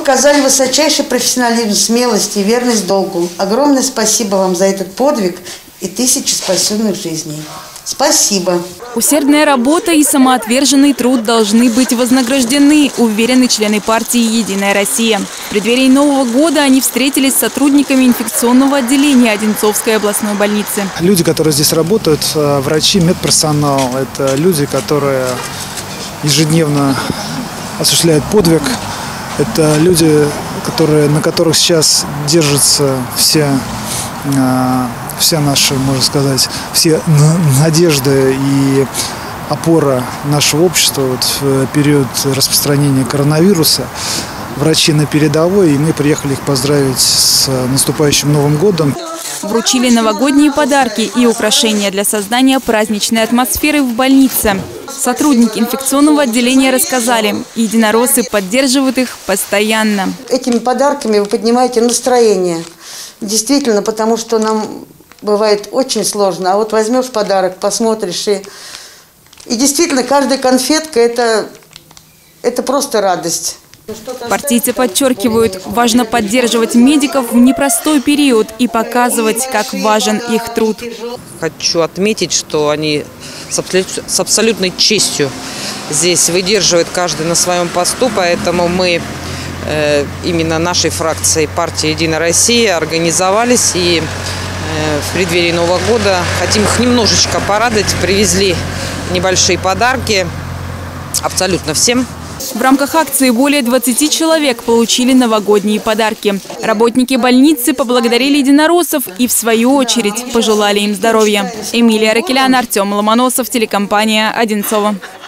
показали высочайший профессионализм, смелость и верность долгу. Огромное спасибо вам за этот подвиг и 1000 спасенных жизней. Спасибо. Усердная работа и самоотверженный труд должны быть вознаграждены, уверены члены партии «Единая Россия». В преддверии Нового года они встретились с сотрудниками инфекционного отделения Одинцовской областной больницы. Люди, которые здесь работают, врачи, медперсонал, это люди, которые ежедневно осуществляют подвиг. Это люди, на которых сейчас держатся вся наша, можно сказать, все надежды и опора нашего общества в период распространения коронавируса. Врачи на передовой, и мы приехали их поздравить с наступающим Новым годом. Вручили новогодние подарки и украшения для создания праздничной атмосферы в больнице. Сотрудники инфекционного отделения рассказали, единороссы поддерживают их постоянно. Этими подарками вы поднимаете настроение. Действительно, потому что нам бывает очень сложно. А вот возьмешь подарок, посмотришь, и действительно, каждая конфетка – это просто радость. Партийцы подчеркивают, важно поддерживать медиков в непростой период и показывать, как важен их труд. Хочу отметить, что они с абсолютной честью здесь выдерживают каждый на своем посту, поэтому мы именно нашей фракцией партии «Единая Россия» организовались и в преддверии Нового года хотим их немножечко порадовать, привезли небольшие подарки абсолютно всем. В рамках акции более 20 человек получили новогодние подарки. Работники больницы поблагодарили единороссов и, в свою очередь, пожелали им здоровья. Эмилия Ракелян, Артем Ломоносов, телекомпания «Одинцово».